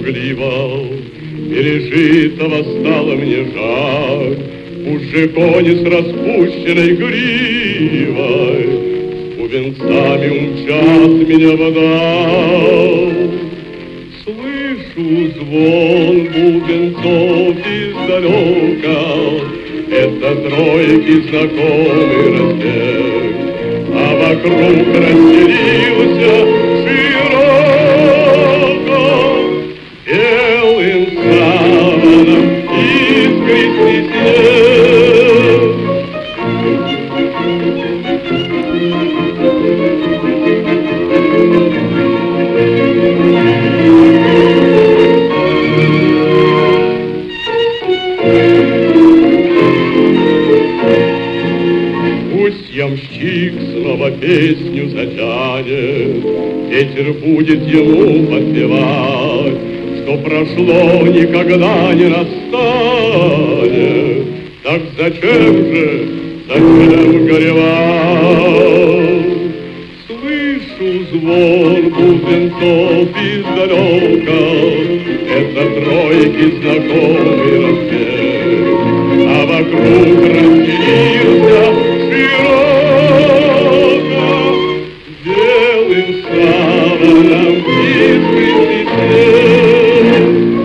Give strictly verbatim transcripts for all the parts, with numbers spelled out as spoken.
пугливо, пережитого стало мне жаль. Пусть же кони с распущенной гривой с бубенцами умчат меня вдаль. Слышу звон бубенцов издалека, это тройки знакомый разбег, а вокруг расстелился широко белым саваном искристый снег. Ямщик снова песню затянет, ветер будет ему подпевать, что прошло никогда не настанет. Так зачем же, зачем горевать? Слышу звон бубенцов издалека, это тройки знакомый распев, а вокруг расстелился широко белым саваном искристый снег.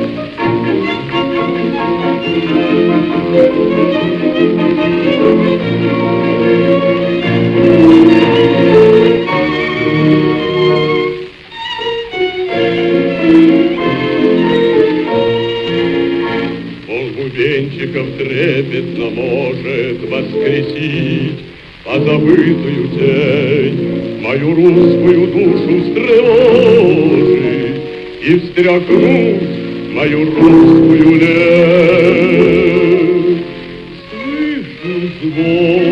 Он бубенчиков трепетно может воскресить позабытую тень, мою русскую душу встревожить и встряхнуть мою русскую лень. Слышу звон